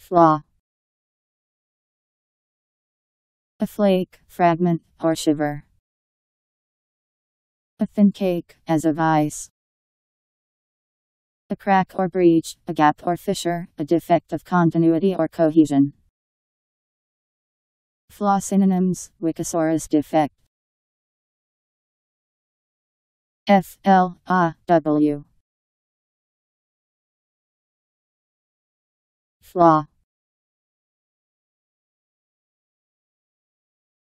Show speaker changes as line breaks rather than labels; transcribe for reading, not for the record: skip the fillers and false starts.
Flaw. A flake, fragment, or shiver. A thin cake, as of ice. A crack or breach, a gap or fissure, a defect of continuity or cohesion. Flaw synonyms: Wikisaurus defect. Flaw.